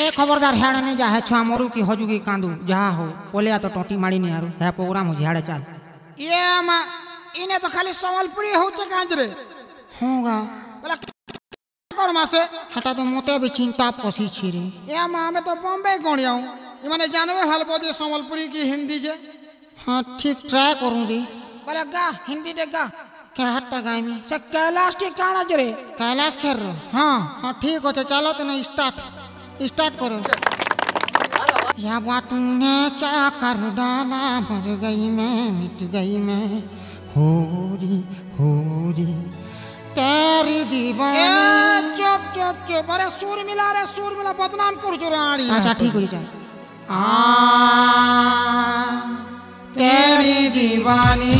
ए खबरदार हेड़ नहीं जा है छुआ मरु की हजू की कांदू जहा हो पोलिया तो टोटी मारी नहीं आरु है प्रोग्राम हो झाड़े चल ये मा इने तो खाली संबलपुरी होते कांज रे होगा बोला कर मासे हटा तो मोते भी चिंता पसी छिरे ये मा मैं तो बॉम्बे गणिया हूं ये माने जानवे हाल बोदे संबलपुरी की हिंदी जे हां ठीक ट्राई करूं रे बोला गा हिंदी दे गा क्या हट्टा गामी से कैलाश के काना जरे कैलाश खेर रो हां हां ठीक हो चलो तो ना स्टार्ट करो या बात तूने क्या कर डाला मर गई मैं मिट गई मैं होरी तेरी दीवानी चुप अरे सुर मिला बदनाम कर जो रानी अच्छा ठीक हो जाए तेरी दीवानी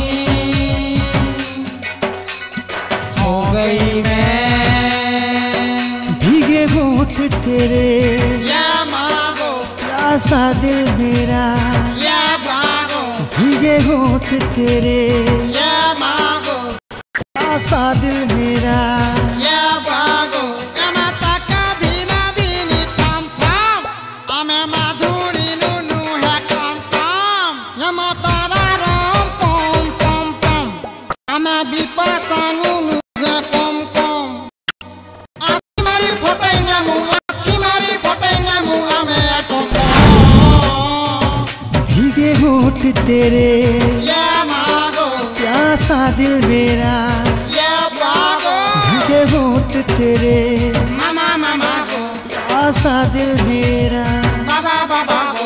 हो गई मैं भीगे होठ तेरे या मांगो प्यासा दिल मेरा या मांगो भीगे होठ तेरे या मांगो प्यासा दिल मेरा या मांगो कमाता का दीना दीनी थाम थाम आमे माधुरी नुनु है काम यमा तारा राम पम पम पम हमें विपासा नुनु गे कम आखी मारी फोटाई ना मु आमे एटम भीगे होठ तेरे या मांगो प्यासा दिल मेरा या मांगो भीगे होठ तेरे मामा को प्यासा दिल मेरा बाबा को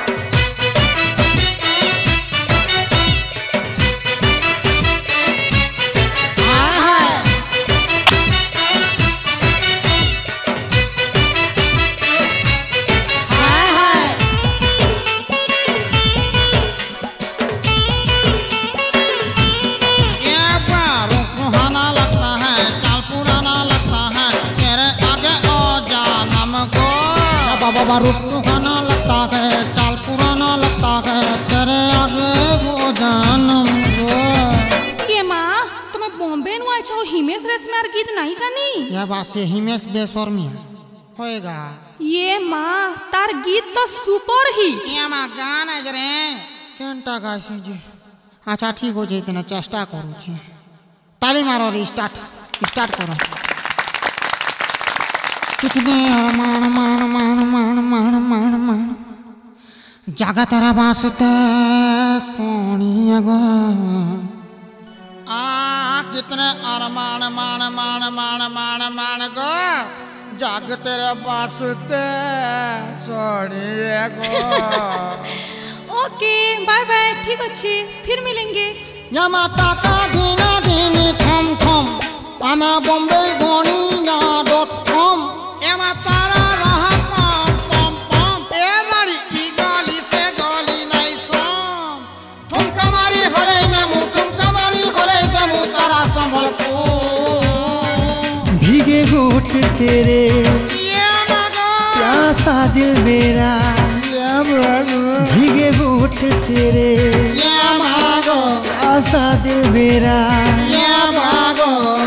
बाबा रूप सुहाना लगता है चाल पुराना लगता है तेरे आगे वो जानम गो ये माँ तुम्हें बॉम्बे नु आइछो हिमेश रेशमियार गीत नहीं जानी यह बात से हिमेश बेशर्मी होएगा ये माँ तार गीत तो सुपर हिट ये मां गाना जरे केनटा गाइसी जी अच्छा ठीक हो जाए ना चेष्टा करू छे ताली मारो रे स्टार्ट करो कितने मान जागा तेरा वास्ते सोनिया गो कितने मान गो जाग तेरे वास्ते Sonia go okay bye bye ठीक अच्छी फिर मिलेंगे या माता का दीना दीनी थम थम हमें बॉम्बे गोनिया.com ये तारा रहा पम पम ए मारी ई गाली से गाली नहीं सोम ठुमका मारी हरे नमु सारा संबलपुर भीगे होठ तेरे ये मगो प्यासा दिल मेरा भीगे होठ तेरे ये मागो प्यासा दिल मेरा ये मागो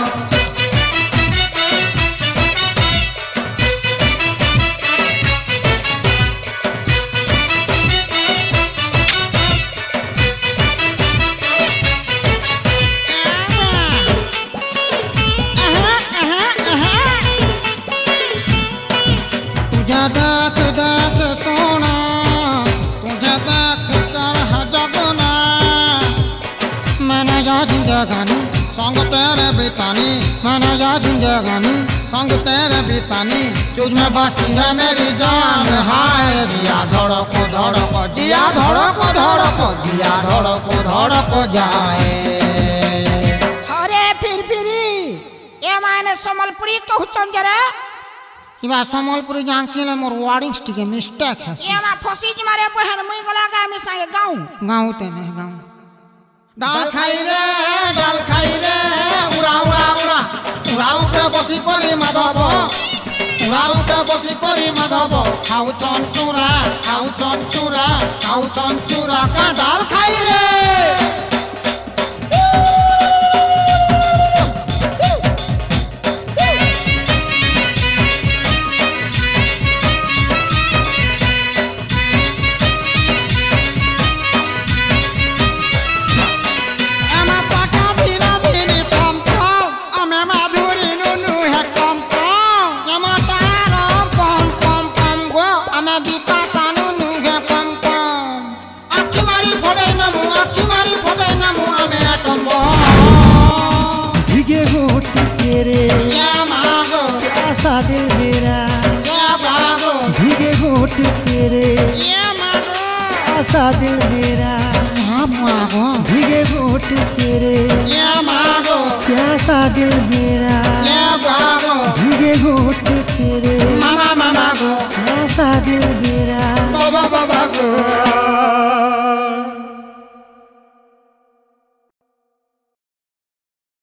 देख सोना तुझे देख कर जगना मैंने जा जिंदगानी संग तेरे बितानी मैंने जा जिंदगानी संग तेरे बितानी तुझ में बसी है मेरी जान हाय जिया धड़को जिया धड़को जिया धड़को जाए अरे फिर ये माने संबलपुरी कहूचन जरा कि बा संबलपुरी जानसी ले मोर वर्डिंग्स टिके मिस्टेक है ये मा फसी जी मारे बहन मुई गला गा मी संगे गाँव ते नहीं गाँव डाल खाई रे उड़ा पे बसी करी माधव उड़ा पे बसी करी माधव खाऊ चंचुरा का डाल खाई रे तेरे या मागो प्यासा दिल मेरा